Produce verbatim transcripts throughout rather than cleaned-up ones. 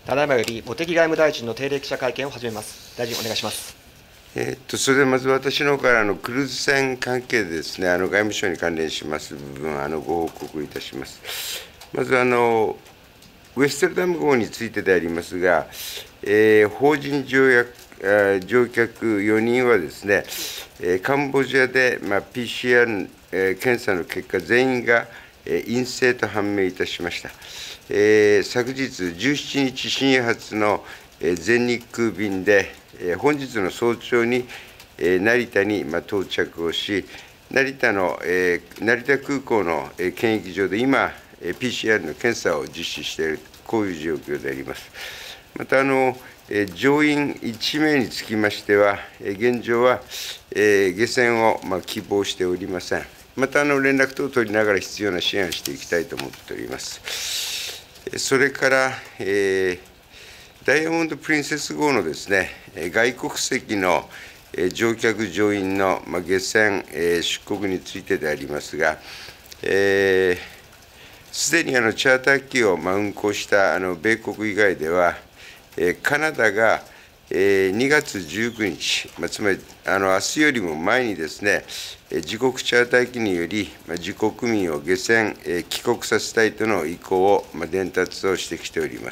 ただいまより茂木外務大臣の定例記者会見を始めます。大臣、お願いします。 えー、っとそれでまず私の方からあのクルーズ船関係でですね、あの外務省に関連します部分、あのご報告いたします。まずあの、ウェステルダム号についてでありますが、えー、法人乗役乗客よにんはですね、カンボジアで、まあ、ピーシーアール 検査の結果、全員が陰性と判明いたしました。えー、昨日じゅうしちにち深夜発の全日空便で、本日の早朝に成田に到着をし、成田の成田空港の検疫所で今、ピーシーアール の検査を実施している、こういう状況であります。またあの乗員いちめいにつきましては、現状は下船を希望しておりません。またあの連絡等を取りながら必要な支援をしていきたいと思っております。それから、えー、ダイヤモンド・プリンセス号のですね、外国籍の乗客・乗員の下船、出国についてでありますが、えーすでにあのチャーター機を運航したあの米国以外では、カナダがにがつじゅうくにち、つまりあの明日よりも前にですね、自国チャーター機により、自国民を下船、帰国させたいとの意向を伝達をしてきております。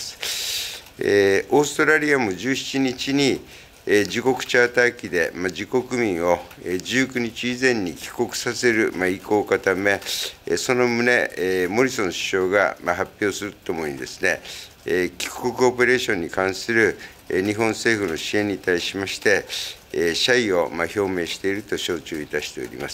オーストラリアもじゅうしちにちに、自国チャーター機で自国民をじゅうくにち以前に帰国させる意向を固め、その旨、モリソン首相が発表するとともにですね、帰国オペレーションに関する日本政府の支援に対しまして、謝意を表明していると承知をいたしております。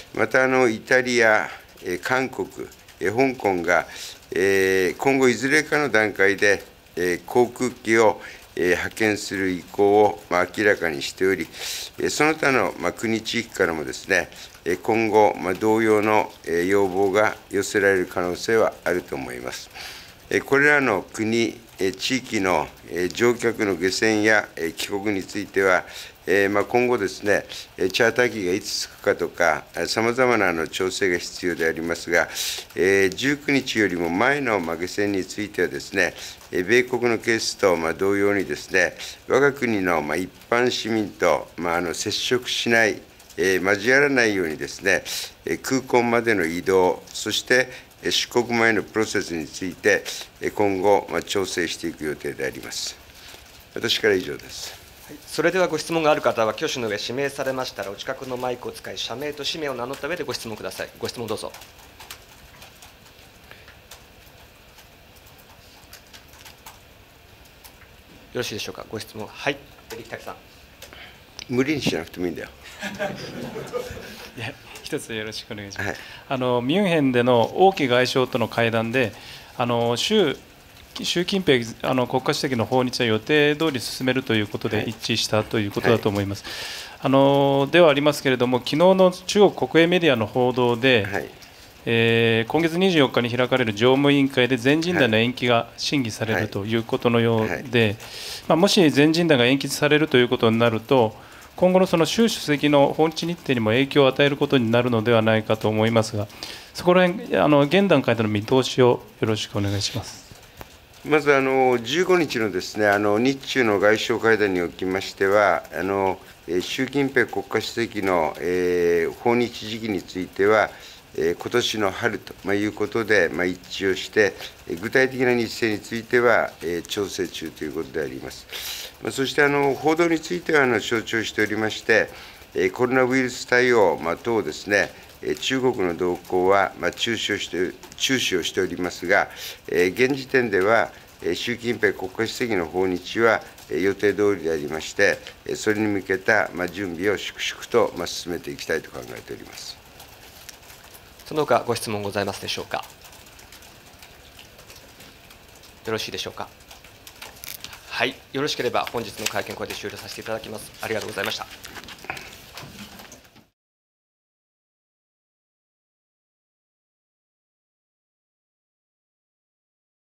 また、あのイタリア、韓国、香港が今後いずれかの段階で航空機を派遣する意向を明らかにしており、その他の国、地域からもですね、今後、同様の要望が寄せられる可能性はあると思います。これらの国、地域の乗客の下船や帰国については、今後ですね、チャーター機がいつ着くかとか、さまざまな調整が必要でありますが、じゅうくにちよりも前の下船についてはですね、米国のケースと同様にですね、我が国の一般市民とあの接触しない、交わらないようにですね、空港までの移動、そして出国前のプロセスについて、今後、調整していく予定であります。私から以上です。 それではご質問がある方は、挙手の上、指名されましたら、お近くのマイクを使い、社名と氏名を名乗った上でご質問ください。ご質問どうぞ。よろしいでしょうか。ご質問、はい、力武さん。 無理にしなくてもいいんだよ。 いや、一つよろしくお願いします。 はい、 あのミュンヘンでの王毅外相との会談で、あの習習近平あの国家主席の訪日は予定通り進めるということで一致したということだと思います。はい、あのではありますけれども、昨日の中国国営メディアの報道で、はい、えー、今月にじゅうよっかに開かれる常務委員会で全人代の延期が審議されるということのようで、はい、まあ、もし全人代が延期されるということになると、今後のその習主席の訪日日程にも影響を与えることになるのではないかと思いますが、そこら辺、あの現段階での見通しをよろしくお願いします。 まずあのじゅうごにちのですね、あの日中の外相会談におきましては、あの習近平国家主席の、えー、訪日時期については、今年の春ということで一致をして、具体的な日程については調整中ということであります。そしてあの報道についてはあの承知をしておりまして、コロナウイルス対応等ですね、中国の動向は注視をして注視をしておりますが、現時点では習近平国家主席の訪日は予定通りでありまして、それに向けた準備を粛々と進めていきたいと考えております。 その他ご質問ございますでしょうか。よろしいでしょうか。はい、よろしければ本日の会見、これで終了させていただきます。ありがとうございました。